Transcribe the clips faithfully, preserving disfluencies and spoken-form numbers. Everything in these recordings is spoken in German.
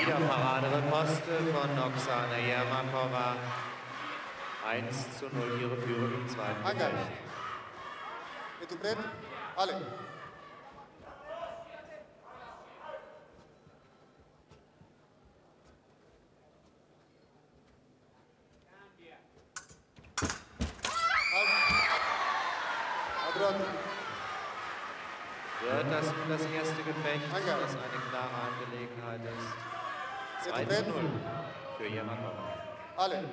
Wieder Paraderiposte von Oksana Jermakova. eins zu null ihre Führung im zweiten Gefecht. Et tu prêt? Allez. Wird das nun das erste Gefecht, das eine klare Angelegenheit ist? zwei zu null für Jermakova. Alle.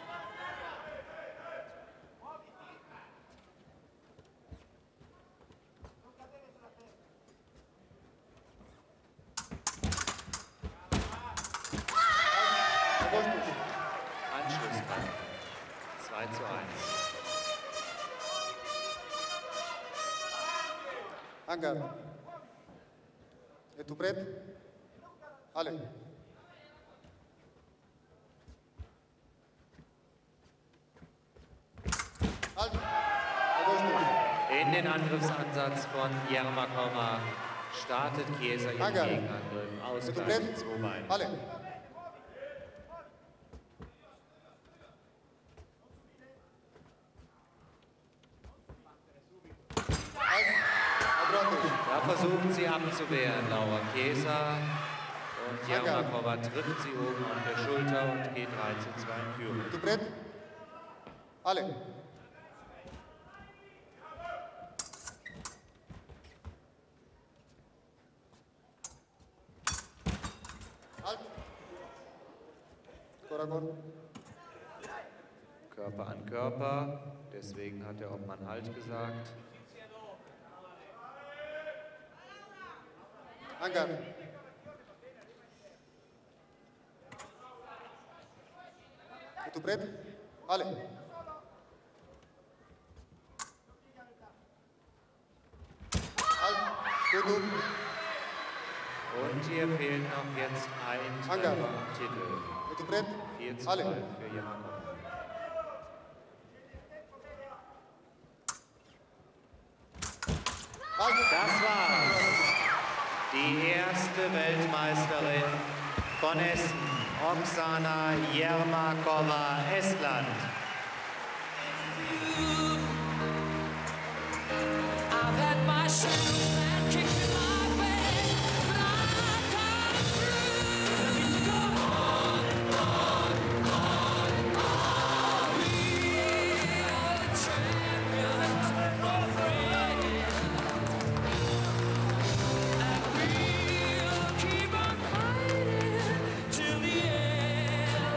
Anschlusstreffer. zwei zu eins. Hangar. Et tu prêt? Allez. In den Angriffsansatz von Jermakova startet Chiesa ihren Gegenangriff. Ausgleich mit zwei Beinen. Alle. Da versucht sie abzuwehren, Laura Chiesa. Und Jermakova trifft sie oben auf der Schulter und geht drei zu zwei in Führung. Tu prêt? Alle. Halt. Coragon. Körper an Körper, deswegen hat der Obmann Halt gesagt. Hangar. Et tu prêt? Allez. Halt. Gut. Und hier fehlt noch jetzt ein Hangar. Treffer am Titel. Et tu prêt? vier zu Alle. null für Jermakova. Das war's. Die erste Weltmeisterin von Essen, Oksana Jermakova, Estland. I've had my shoes and kicked in my face, but I've come through. Go on, on, on, on. We are the champions, my friend. And we'll keep on fighting till the end.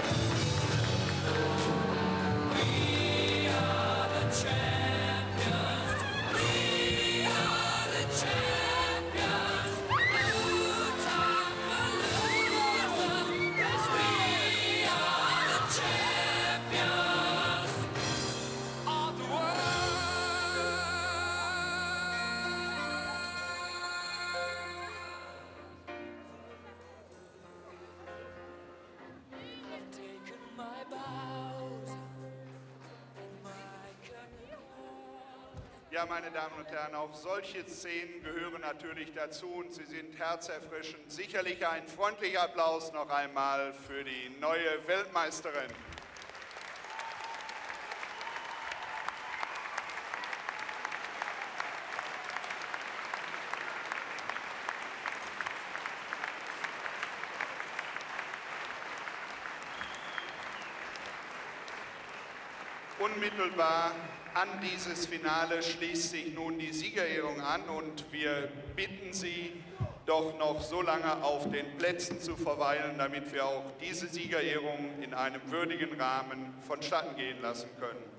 We are the champions. We are the champions. No time for losers, 'cause we are the champions of the world. I've taken my bows and my curtain calls. Ja, meine Damen und Herren, auch solche Szenen gehören natürlich dazu und sie sind herzerfrischend. Sicherlich ein freundlicher Applaus noch einmal für die neue Weltmeisterin. Unmittelbar an dieses Finale schließt sich nun die Siegerehrung an und wir bitten Sie, doch noch so lange auf den Plätzen zu verweilen, damit wir auch diese Siegerehrung in einem würdigen Rahmen vonstatten gehen lassen können.